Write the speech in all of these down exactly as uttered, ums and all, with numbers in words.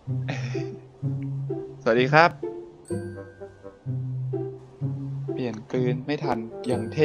สวัสดีครับเปลี่ยนกลืนไม่ทันยังเท่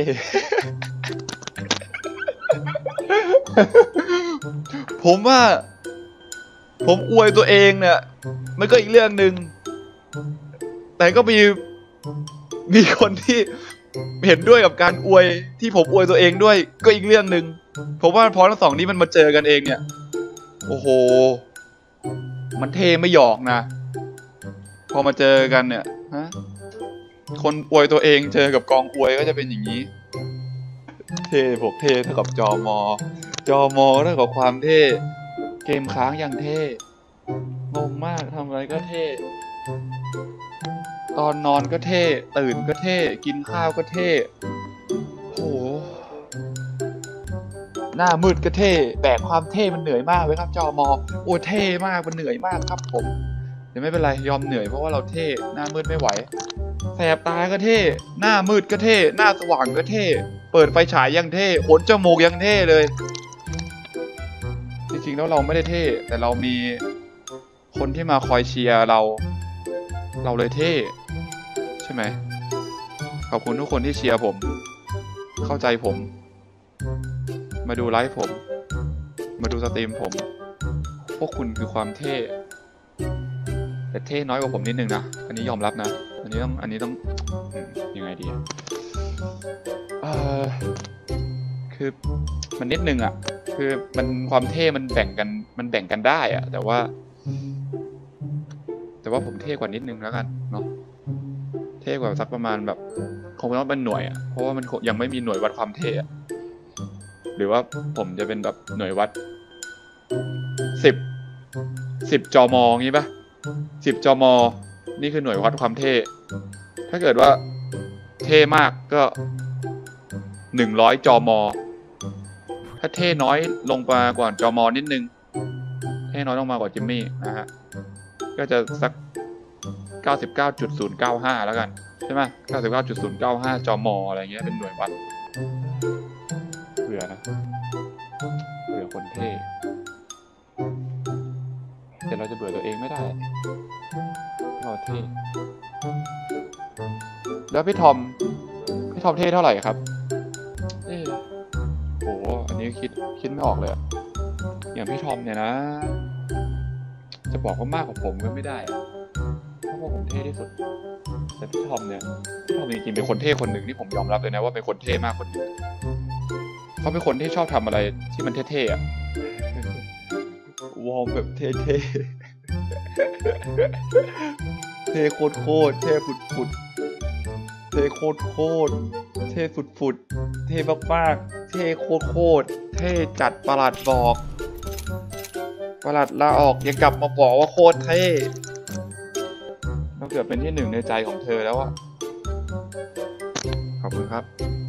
ผมว่าผมอวยตัวเองเนี่ยมันก็อีกเรื่องหนึ่งแต่ก็มีมีคนที่เห็นด้วยกับการอวยที่ผมอวยตัวเองด้วยก็อีกเรื่องหนึ่งผมว่าพอทั้งสองนี้มันมาเจอกันเองเนี่ยโอ้โหมันเท่ไม่หยอกนะพอมาเจอกันเนี่ยฮะคนอวยตัวเองเจอกับกองอวยก็จะเป็นอย่างนี้เท่บวกเท่เท่ากับจอมอจอมอเท่ากับความเท่เกมค้างอย่างเท่งงมากทำอะไรก็เท่ตอนนอนก็เท่ตื่นก็เท่กินข้าวก็เท่โหหน้ามืดก็เท่แบกความเท่มันเหนื่อยมากเลยครับจอมอโอ้เท่มากมันเหนื่อยมากครับผมเดี๋ยวไม่เป็นไรยอมเหนื่อยเพราะว่าเราเท่หน้ามืดไม่ไหวแสบตาก็เท่หน้ามืดก็เท่หน้าสว่างก็เท่เปิดไฟฉายยังเท่ขนจมูกยังเท่เลยจริงๆแล้วเราไม่ได้เท่แต่เรามีคนที่มาคอยเชียร์เราเราเลยเท่ใช่ไหมขอบคุณทุกคนที่เชียร์ผมเข้าใจผมมาดูไลฟ์ผมมาดูสตรีมผมพวกคุณคือความเท่แต่เท่น้อยกว่าผมนิดนึงนะอันนี้ยอมรับนะอันนี้ต้องอันนี้ต้องยังไงดีเออคือมันนิดนึงอ่ะคือมันความเท่มันแบ่งกันมันแบ่งกันได้อ่ะแต่ว่าแต่ว่าผมเท่กว่านิดนึงแล้วกันเนาะเท่กว่าสักประมาณแบบคงต้องเป็นหน่วยอ่ะเพราะว่ามันยังไม่มีหน่วยวัดความเท่อะหรือว่าผมจะเป็นแบบหน่วยวัดสิบสิบจมงี้ปะสิบจมนี่คือหน่วยวัดความเท่ถ้าเกิดว่าเท่มากก็หนึ่งร้อยจมถ้าเท่น้อยลงมากว่าจมนิดนึงเท่น้อยลงมากว่าจิมมี่นะฮะก็จะสัก เก้าสิบเก้าจุดศูนย์เก้าห้า แล้วกันใช่ไหม เก้าสิบเก้าจุดศูนย์เก้าห้า จมอะไรเงี้ยเป็นหน่วยวัดเผื่อนะเผื่อคนเท่แต่เราจะเบื่อตัวเองไม่ได้เราเท่แล้วพี่ทอมพี่ทอมเท่เท่าไหร่ครับเอ้โหอันนี้คิดคิดไม่ออกเลยอย่างพี่ทอมเนี่ยนะจะบอกว่ามากกว่าผมก็ไม่ได้เพราะว่าผมเท่ที่สุดแต่พี่ทอมเนี่ยพี่ทอมจริงๆเป็นคนเท่คนหนึ่งที่ผมยอมรับเลยนะว่าเป็นคนเท่มากคนหนึ่งเขาเป็นคนที่ชอบทำอะไรที่มันเท่ๆอะวอร์มแบบเท่ๆเท่โคตรโคตรเท่ฝุดฝุดเท่โคตรโคตรเท่ฝุดฝุดเท่มากๆเท่โคตรโคตรเท่จัดประหลัดบอกประหลัดลาออกยังกลับมาบอกว่าโคตรเท่เราเกือบเป็นที่หนึ่งในใจของเธอแล้วอะขอบคุณครับ